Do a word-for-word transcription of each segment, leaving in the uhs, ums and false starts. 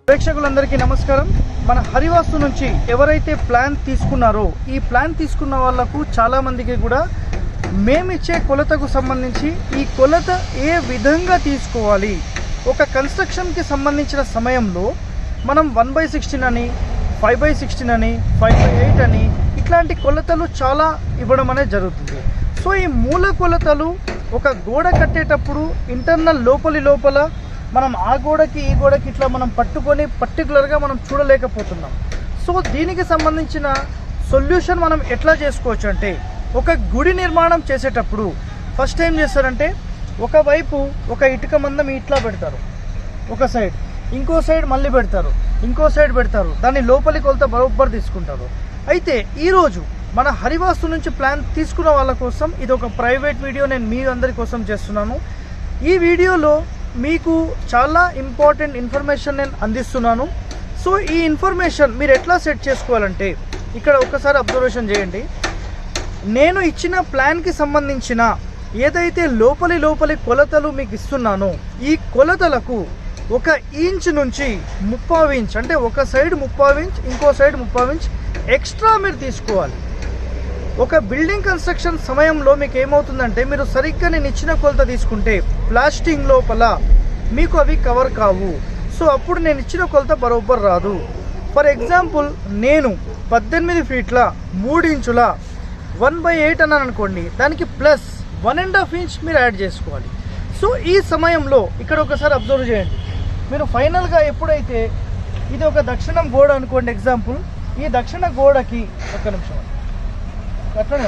ప్రేక్షకులందరికీ నమస్కారం. మన హరివాస్తు నుంచి ఎవరైతే ప్లాన్ తీసుకున్నారో ఈ ప్లాన్ తీసుకున్న వాళ్ళకు చాలా మందికి కూడా మేమిచ్చే కొలతకు సంబంధించి ఈ కొలత ఏ విధంగా తీసుకోవాలి, ఒక కన్స్ట్రక్షన్కి సంబంధించిన సమయంలో మనం వన్ బై సిక్స్టీన్ అని, ఫైవ్ బై సిక్స్టీన్ అని, ఫైవ్ బై ఎయిట్ అని ఇట్లాంటి కొలతలు చాలా ఇవ్వడం అనేది జరుగుతుంది. సో ఈ మూల కొలతలు ఒక గోడ కట్టేటప్పుడు ఇంటర్నల్ లోపలి లోపల మనం ఆ గోడకి ఈ గోడకి ఇట్లా మనం పట్టుకొని పర్టికులర్గా మనం చూడలేకపోతున్నాం. సో దీనికి సంబంధించిన సొల్యూషన్ మనం ఎట్లా చేసుకోవచ్చు అంటే, ఒక గుడి నిర్మాణం చేసేటప్పుడు ఫస్ట్ ఏం చేస్తారంటే ఒకవైపు ఒక ఇటుక మందం ఇట్లా పెడతారు, ఒక సైడ్ ఇంకో సైడ్ మళ్ళీ పెడతారు, ఇంకో సైడ్ పెడతారు, దాన్ని లోపలి కొలత బరోబ్బర్ తీసుకుంటారు. అయితే ఈరోజు మన హరివాస్తు నుంచి ప్లాన్ తీసుకున్న వాళ్ళ కోసం ఇది ఒక ప్రైవేట్ వీడియో నేను మీ అందరి కోసం చేస్తున్నాను. ఈ వీడియోలో మీకు చాలా ఇంపార్టెంట్ ఇన్ఫర్మేషన్ నేను అందిస్తున్నాను. సో ఈ ఇన్ఫర్మేషన్ మీరు ఎట్లా సెట్ చేసుకోవాలంటే ఇక్కడ ఒకసారి అబ్జర్వేషన్ చేయండి. నేను ఇచ్చిన ప్లాన్కి సంబంధించిన ఏదైతే లోపలి లోపలి కొలతలు మీకు ఇస్తున్నానో ఈ కొలతలకు ఒక ఇంచ్ నుంచి ముప్పావు ఇంచ్ అంటే ఒక సైడ్ ముప్పావు ఇంచ్ ఇంకో సైడ్ ముప్పావు ఇంచ్ ఎక్స్ట్రా మీరు తీసుకోవాలి. ఒక బిల్డింగ్ కన్స్ట్రక్షన్ సమయంలో మీకు ఏమవుతుందంటే మీరు సరిగ్గా నేను ఇచ్చిన కొలత తీసుకుంటే ప్లాస్టింగ్ లోపల మీకు అవి కవర్ కావు. సో అప్పుడు నేను ఇచ్చిన కొలత బరోబ్బర్ రాదు. ఫర్ ఎగ్జాంపుల్ నేను పద్దెనిమిది ఫీట్ల మూడు ఇంచుల వన్ బై ఎయిట్ అన్నాను అనుకోండి, దానికి plus one and half inch మీరు యాడ్ చేసుకోవాలి. సో ఈ సమయంలో ఇక్కడ ఒకసారి అబ్జర్వ్ చేయండి. మీరు ఫైనల్గా ఎప్పుడైతే ఇది ఒక దక్షిణం గోడ అనుకోండి ఎగ్జాంపుల్, ఈ దక్షిణ గోడకి ఒక్క నిమిషం అట్లనే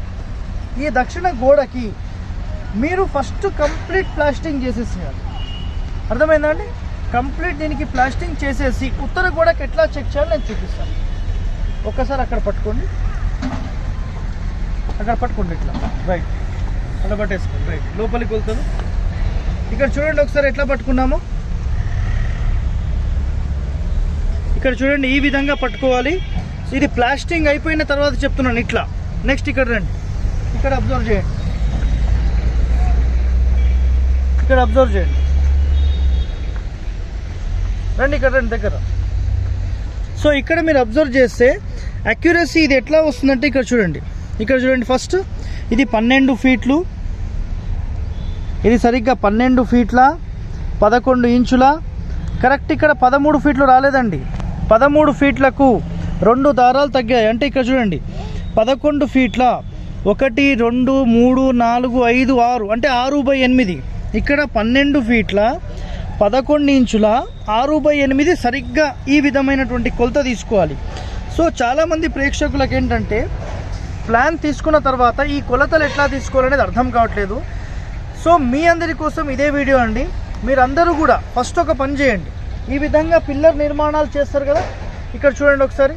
ఈ దక్షిణ గోడకి మీరు ఫస్ట్ కంప్లీట్ ప్లాస్టింగ్ చేసేసేయాలి. అర్థమైందా అండి? కంప్లీట్ దీనికి ప్లాస్టింగ్ చేసేసి ఉత్తర గోడకి ఎట్లా చెక్ చేయాలో నేను చూపిస్తాను. ఒక్కసారి అక్కడ పట్టుకోండి, అక్కడ పట్టుకోండి ఇట్లా రైట్, అలా పట్టేసుకోండి రైట్, లోపలికి వెళ్తాను. ఇక్కడ చూడండి ఒకసారి ఎట్లా పట్టుకున్నామో, ఇక్కడ చూడండి ఈ విధంగా పట్టుకోవాలి. ఇది ప్లాస్టింగ్ అయిపోయిన తర్వాత చెప్తున్నాను ఇట్లా. నెక్స్ట్ ఇక్కడ రండి, ఇక్కడ అబ్జర్వ్ చేయండి, ఇక్కడ అబ్జర్వ్ చేయండి, రండి ఇక్కడ రండి దగ్గర. సో ఇక్కడ మీరు అబ్జర్వ్ చేస్తే అక్యురసీ ఇది ఎట్లా వస్తుందంటే ఇక్కడ చూడండి, ఇక్కడ చూడండి ఫస్ట్ ఇది పన్నెండు ఫీట్లు, ఇది సరిగ్గా పన్నెండు ఫీట్ల పదకొండు ఇంచుల కరెక్ట్. ఇక్కడ పదమూడు ఫీట్లు రాలేదండి, పదమూడు ఫీట్లకు రెండు దారాలు తగ్గాయి. అంటే ఇక్కడ చూడండి పదకొండు ఫీట్ల ఒకటి రెండు మూడు నాలుగు ఐదు ఆరు అంటే ఆరు బై ఎనిమిది. ఇక్కడ పన్నెండు ఫీట్ల పదకొండు ఇంచుల ఆరు బై ఎనిమిది సరిగ్గా ఈ విధమైనటువంటి కొలత తీసుకోవాలి. సో చాలామంది ప్రేక్షకులకు ఏంటంటే ప్లాన్ తీసుకున్న తర్వాత ఈ కొలతలు ఎట్లా తీసుకోవాలనేది అర్థం కావట్లేదు. సో మీ అందరి కోసం ఇదే వీడియో అండి. మీరందరూ కూడా ఫస్ట్ ఒక పని చేయండి. ఈ విధంగా పిల్లర్ నిర్మాణాలు చేస్తారు కదా, ఇక్కడ చూడండి ఒకసారి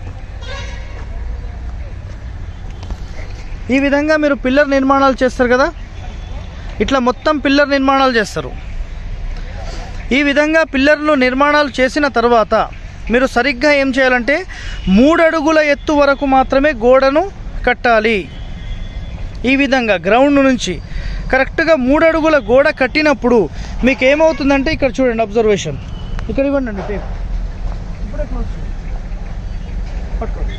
ఈ విధంగా మీరు పిల్లర్ నిర్మాణాలు చేస్తారు కదా, ఇట్లా మొత్తం పిల్లర్ నిర్మాణాలు చేస్తారు. ఈ విధంగా పిల్లర్లు నిర్మాణాలు చేసిన తర్వాత మీరు సరిగ్గా ఏం చేయాలంటే మూడు అడుగుల ఎత్తు వరకు మాత్రమే గోడను కట్టాలి. ఈ విధంగా గ్రౌండ్ నుంచి కరెక్ట్గా మూడు అడుగుల గోడ కట్టినప్పుడు మీకు ఏమవుతుందంటే ఇక్కడ చూడండి అబ్జర్వేషన్, ఇక్కడ ఇవ్వండి టేప్, ఇప్పుడే క్లోజ్ పట్టుకోండి,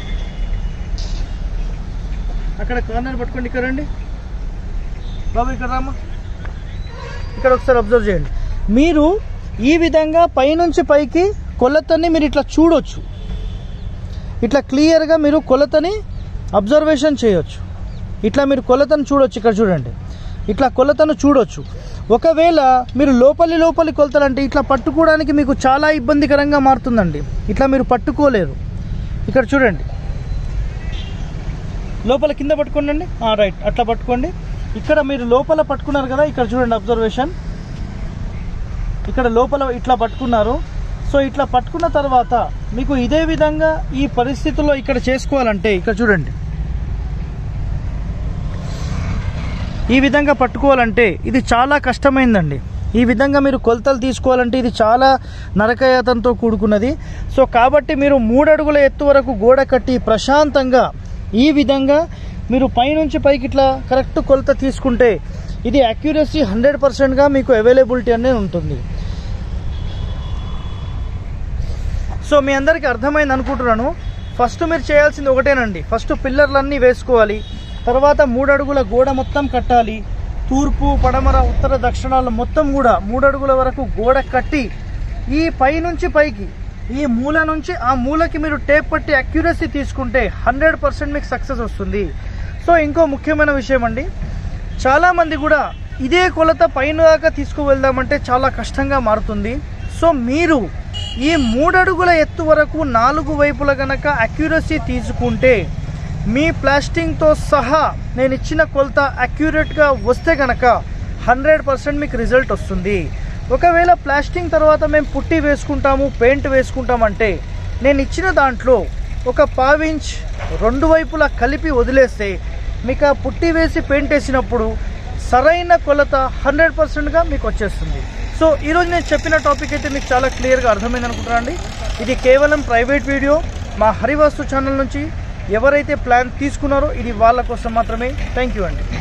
అక్కడ కార్నర్ పట్టుకోండి, ఇక్కడ రండి బాబు, ఇక్కడ రామ్మా, ఇక్కడ ఒకసారి అబ్జర్వ్ చేయండి. మీరు ఈ విధంగా పైనుంచి పైకి కొలతని మీరు ఇట్లా చూడొచ్చు, ఇట్లా క్లియర్గా మీరు కొలతని అబ్జర్వేషన్ చేయొచ్చు, ఇట్లా మీరు కొలతను చూడొచ్చు. ఇక్కడ చూడండి ఇట్లా కొలతను చూడొచ్చు. ఒకవేళ మీరు లోపలి లోపలి కొలతలు అంటే ఇట్లా పట్టుకోవడానికి మీకు చాలా ఇబ్బందికరంగా మారుతుందండి, ఇట్లా మీరు పట్టుకోలేరు. ఇక్కడ చూడండి లోపల కింద పట్టుకోండి, రైట్ అట్లా పట్టుకోండి. ఇక్కడ మీరు లోపల పట్టుకున్నారు కదా, ఇక్కడ చూడండి అబ్జర్వేషన్, ఇక్కడ లోపల ఇట్లా పట్టుకున్నారు. సో ఇట్లా పట్టుకున్న తర్వాత మీకు ఇదే విధంగా ఈ పరిస్థితుల్లో ఇక్కడ చేసుకోవాలంటే ఇక్కడ చూడండి ఈ విధంగా పట్టుకోవాలంటే ఇది చాలా కష్టమైందండి. ఈ విధంగా మీరు కొలతలు తీసుకోవాలంటే ఇది చాలా నరకయాతనతో కూడుకున్నది. సో కాబట్టి మీరు మూడు అడుగుల ఎత్తు వరకు గోడ కట్టి ప్రశాంతంగా ఈ విధంగా మీరు పైనుంచి పైకి ఇట్లా కరెక్ట్ కొలత తీసుకుంటే ఇది అక్యురసీ హండ్రెడ్ పర్సెంట్గా మీకు అవైలబిలిటీ అనేది ఉంటుంది. సో మీ అందరికీ అర్థమైంది అనుకుంటున్నాను. ఫస్ట్ మీరు చేయాల్సింది ఒకటేనండి, ఫస్ట్ పిల్లర్లన్నీ వేసుకోవాలి, తర్వాత మూడు అడుగుల గోడ మొత్తం కట్టాలి. తూర్పు పడమర ఉత్తర దక్షిణాలు మొత్తం కూడా మూడు అడుగుల వరకు గోడ కట్టి ఈ పై నుంచి పైకి ఈ మూల నుంచి ఆ మూలకి మీరు టేప్ పట్టి అక్యురసీ తీసుకుంటే హండ్రెడ్ పర్సెంట్ మీకు సక్సెస్ వస్తుంది. సో ఇంకో ముఖ్యమైన విషయం అండి, చాలామంది కూడా ఇదే కొలత పైన దాకా తీసుకువెళ్దామంటే చాలా కష్టంగా మారుతుంది. సో మీరు ఈ మూడు అడుగుల ఎత్తు వరకు నాలుగు వైపుల కనుక అక్యురసీ తీసుకుంటే మీ ప్లాస్టింగ్తో సహా నేను ఇచ్చిన కొలత అక్యురేట్గా వస్తే కనుక హండ్రెడ్ పర్సెంట్ మీకు రిజల్ట్ వస్తుంది. ఒకవేళ ప్లాస్టింగ్ తర్వాత మేము పుట్టి వేసుకుంటాము, పెయింట్ వేసుకుంటామంటే నేను ఇచ్చిన దాంట్లో ఒక పావించ్ రెండు వైపులా కలిపి వదిలేస్తే మీకు ఆ పుట్టి వేసి పెయింట్ వేసినప్పుడు సరైన కొలత హండ్రెడ్ పర్సెంట్గా మీకు వచ్చేస్తుంది. సో ఈరోజు నేను చెప్పిన టాపిక్ అయితే మీకు చాలా క్లియర్గా అర్థమైంది అనుకుంటున్నాను అండి. ఇది కేవలం ప్రైవేట్ వీడియో, మా హరివాస్తు ఛానల్ నుంచి ఎవరైతే ప్లాన్ తీసుకున్నారో ఇది వాళ్ళ కోసం మాత్రమే. థ్యాంక్ యూ అండి.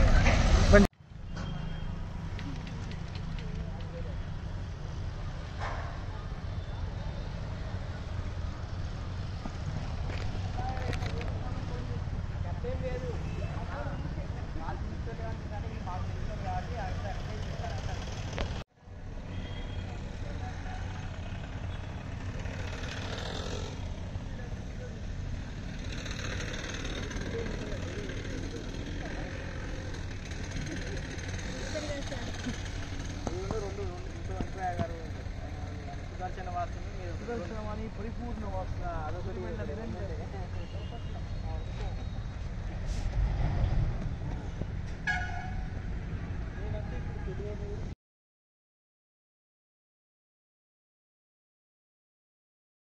పరిపూర్ణ వాసన అదొకటి